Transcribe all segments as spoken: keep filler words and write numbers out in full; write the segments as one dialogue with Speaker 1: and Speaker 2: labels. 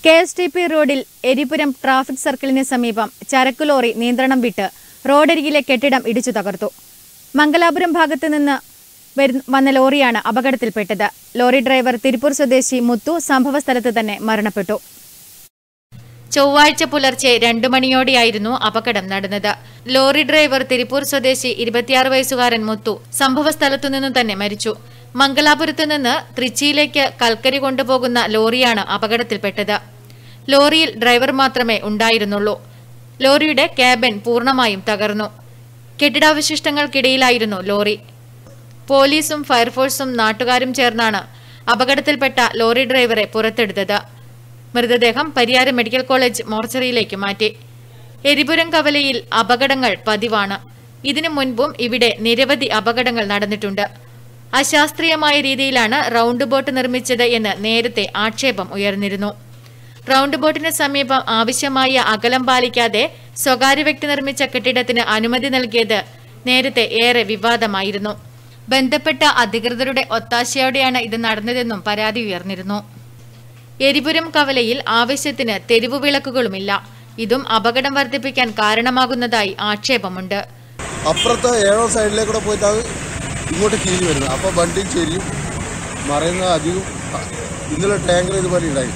Speaker 1: K S T P റോഡിൽ Eripuram traffic സർക്കിളിന് സമീപം ചരക്ക് ലോറി നിയന്ത്രണം വിട്ട് റോഡരികിലെ കെട്ടിടം ഇടിച്ചു തകർത്തു. മംഗലാപുരം ഭാഗത്തു നിന്ന് വന്ന ലോറിയാണ് അപകടത്തിൽപ്പെട്ടത്. ലോറി ഡ്രൈവർ തിരുപ്പൂർ സ്വദേശി മുത്തു സംഭവസ്ഥലത്ത് തന്നെ മരണപ്പെട്ടു. ചൊവ്വാഴ്ച പുലർച്ചെ രണ്ടു മണിയോടെയായിരുന്നു അപകടം നടന്നത്. ലോറി ഡ്രൈവർ തിരുപ്പൂർ സ്വദേശി ഇരുപത്തിയാറ് വയസ്സുകാരൻ മുത്തു സംഭവസ്ഥലത്തു നിന്നു തന്നെ മരിച്ചു. മംഗലാപുരത്തു നിന്ന് തൃച്ചിയിലേക്ക് കൽക്കരി കൊണ്ടുപോകുന്ന ലോറിയാണ് അപകടത്തിൽപ്പെട്ടത്. ലോറിയിൽ ഡ്രൈവർ മാത്രമേ ഉണ്ടായിരുന്നുള്ളൂ. ലോറിയുടെ ക്യാബിൻ പൂർണ്ണമായും തകർന്നു. കെട്ടിടാവശിഷ്ടങ്ങൾക്കിടയിലായിരുന്നു ലോറി. പോലീസും ഫയർഫോഴ്സും നാട്ടുകാരും ചേർന്നാണ് അപകടത്തിൽപ്പെട്ട ലോറി ഡ്രൈവറെ പുറത്തെടുത്തത്. മൃതദേഹം പരിയാരം മെഡിക്കൽ കോളേജ് മോർച്ചറിയിലേക്ക് മാറ്റി. എരിപുരം കവലയിൽ അപകടങ്ങൾ പതിവാണ്. ഇതിനു മുൻപും ഇവിടെ നിരവധി അപകടങ്ങൾ നടന്നിട്ടുണ്ട്. അശാസ്ത്രീയമായ രീതിയിലാണ് റൗണ്ട് ബോട്ട് നിർമ്മിച്ചത് എന്ന് നേരത്തെ ആക്ഷേപം ഉയർന്നിരുന്നു. റൗണ്ട് ബോട്ടിന് സമീപം ആവശ്യമായ അകലം പാലിക്കാതെ സ്വകാര്യ വ്യക്തി നിർമ്മിച്ച കെട്ടിടത്തിന് അനുമതി നൽകിയത് നേരത്തെ ഏറെ വിവാദമായിരുന്നു. ബന്ധപ്പെട്ട അധികൃതരുടെ ഒത്താശയോടെയാണ് ഇത് നടന്നതെന്നും പരാതി ഉയർന്നിരുന്നു. എരിപുരം കവലയിൽ ആവശ്യത്തിന് തെരുവു വിളക്കുകളുമില്ല. ഇതും അപകടം വർദ്ധിപ്പിക്കാൻ കാരണമാകുന്നതായി ആക്ഷേപമുണ്ട്.
Speaker 2: അപ്പുറത്തെ ഏഴോ സൈഡിലേക്കൂടെ പോയിട്ടാണ് ഇങ്ങോട്ട് കീഴ് വരുന്നത്. അപ്പോൾ വണ്ടി ചെരിയും മറയുന്ന അധികം. ഇന്നലെ ടാങ്കർ ഇതുപോലെ ഉണ്ടായി.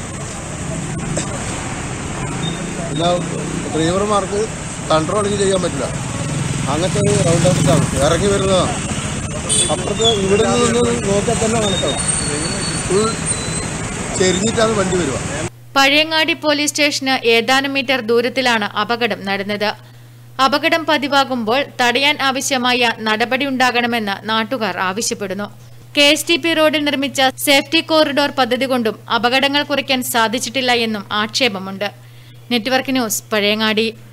Speaker 2: പിന്നെ ഡ്രൈവർമാർക്ക് കൺട്രോളിങ് ചെയ്യാൻ പറ്റില്ല. അങ്ങനത്തെ റൗണ്ട് അപ്പിട്ടാണ് ഇറങ്ങി വരുന്നതാണ്. അപ്പുറത്ത് ഇവിടെ നിന്ന് നോക്കാൻ തന്നെ കണക്കാവും. ഫുൾ ചെരിഞ്ഞിട്ടാണ് വണ്ടി വരിക.
Speaker 1: പഴയങ്ങാടി പോലീസ് സ്റ്റേഷന് ഏതാനും മീറ്റർ ദൂരത്തിലാണ് അപകടം നടന്നത്. അപകടം പതിവാകുമ്പോൾ തടയാൻ ആവശ്യമായ നടപടി ഉണ്ടാകണമെന്ന് നാട്ടുകാർ ആവശ്യപ്പെടുന്നു. കെ എസ് ടി പി റോഡിൽ നിർമ്മിച്ച സേഫ്റ്റി കോറിഡോർ പദ്ധതി കൊണ്ടും അപകടങ്ങൾ കുറയ്ക്കാൻ സാധിച്ചിട്ടില്ല എന്നും ആക്ഷേപമുണ്ട്. Network news, Pazhayangadi.